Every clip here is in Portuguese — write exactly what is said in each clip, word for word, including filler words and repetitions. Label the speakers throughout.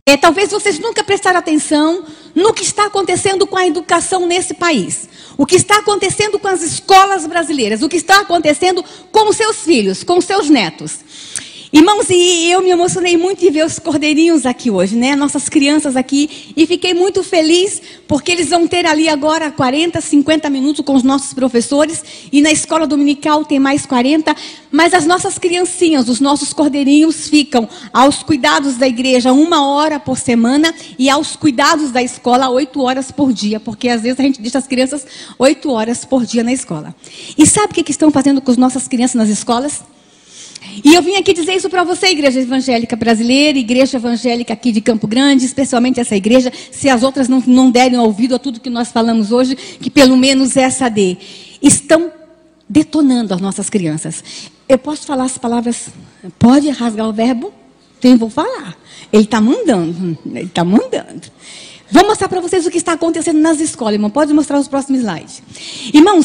Speaker 1: É, talvez vocês nunca prestaram atenção no que está acontecendo com a educação nesse país. O que está acontecendo com as escolas brasileiras. O que está acontecendo com os seus filhos, com os seus netos. Irmãos, e eu me emocionei muito em ver os cordeirinhos aqui hoje, né? Nossas crianças aqui. E fiquei muito feliz, porque eles vão ter ali agora quarenta, cinquenta minutos com os nossos professores. E na escola dominical tem mais quarenta. Mas as nossas criancinhas, os nossos cordeirinhos, ficam aos cuidados da igreja uma hora por semana. E aos cuidados da escola oito horas por dia. Porque às vezes a gente deixa as crianças oito horas por dia na escola. E sabe o que, que estão fazendo com as nossas crianças nas escolas? E eu vim aqui dizer isso para você, Igreja Evangélica Brasileira, Igreja Evangélica aqui de Campo Grande, especialmente essa igreja, se as outras não, não derem ouvido a tudo que nós falamos hoje, que pelo menos essa dê. Estão detonando as nossas crianças. Eu posso falar as palavras, pode rasgar o verbo? Então eu vou falar. Ele está mandando, ele está mandando. Vou mostrar para vocês o que está acontecendo nas escolas, irmão. Pode mostrar os próximos slides. Irmãos,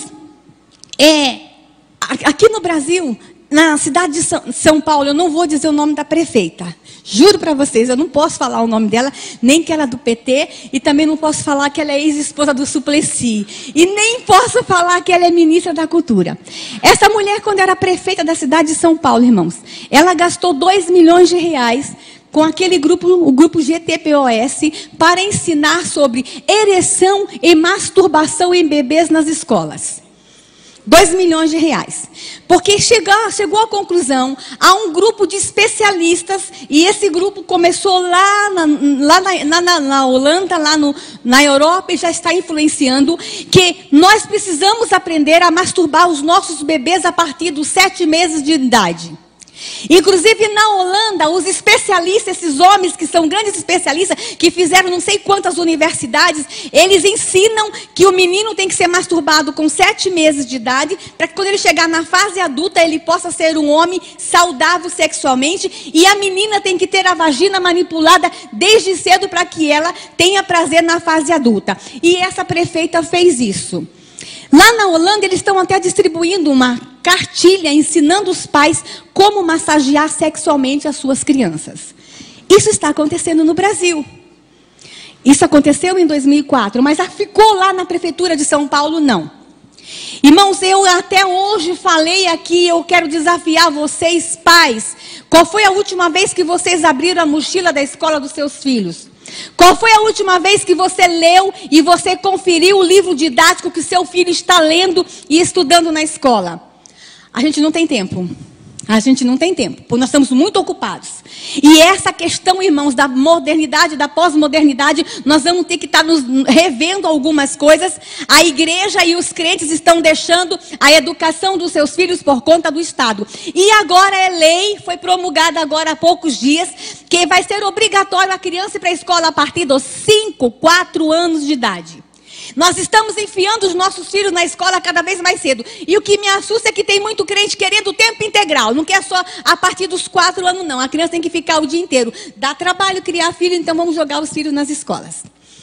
Speaker 1: é, aqui no Brasil... Na cidade de São Paulo, eu não vou dizer o nome da prefeita. Juro para vocês, eu não posso falar o nome dela, nem que ela é do P T, e também não posso falar que ela é ex-esposa do Suplicy. E nem posso falar que ela é ministra da Cultura. Essa mulher, quando era prefeita da cidade de São Paulo, irmãos, ela gastou dois milhões de reais com aquele grupo, o grupo G T P O S, para ensinar sobre ereção e masturbação em bebês nas escolas. Dois milhões de reais. Porque chegou, chegou à conclusão, há um grupo de especialistas, e esse grupo começou lá na, lá na, na, na Holanda, lá no, na Europa, e já está influenciando, que nós precisamos aprender a masturbar os nossos bebês a partir dos sete meses de idade. Inclusive na Holanda, os especialistas, esses homens que são grandes especialistas, que fizeram não sei quantas universidades, eles ensinam que o menino tem que ser masturbado com sete meses de idade, para que quando ele chegar na fase adulta, ele possa ser um homem saudável sexualmente, e a menina tem que ter a vagina manipulada desde cedo para que ela tenha prazer na fase adulta. E essa prefeita fez isso. Lá na Holanda, eles estão até distribuindo uma cartilha ensinando os pais como massagear sexualmente as suas crianças. Isso está acontecendo no Brasil. Isso aconteceu em dois mil e quatro, mas ficou lá na prefeitura de São Paulo, não. Irmãos, eu até hoje falei aqui, eu quero desafiar vocês, pais. Qual foi a última vez que vocês abriram a mochila da escola dos seus filhos? Qual foi a última vez que você leu e você conferiu o livro didático que seu filho está lendo e estudando na escola? A gente não tem tempo. A gente não tem tempo, porque nós estamos muito ocupados. E essa questão, irmãos, da modernidade, da pós-modernidade, nós vamos ter que estar nos revendo algumas coisas. A igreja e os crentes estão deixando a educação dos seus filhos por conta do Estado. E agora é lei, foi promulgada agora há poucos dias, que vai ser obrigatório a criança ir para a escola a partir dos cinco, quatro anos de idade. Nós estamos enfiando os nossos filhos na escola cada vez mais cedo. E o que me assusta é que tem muito crente querendo o tempo integral. Não quer só a partir dos quatro anos, não. A criança tem que ficar o dia inteiro. Dá trabalho criar filho, então vamos jogar os filhos nas escolas.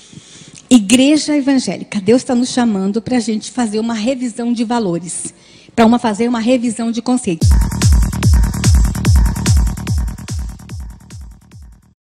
Speaker 1: Igreja evangélica, Deus está nos chamando para a gente fazer uma revisão de valores. Para uma, fazer uma revisão de conceitos.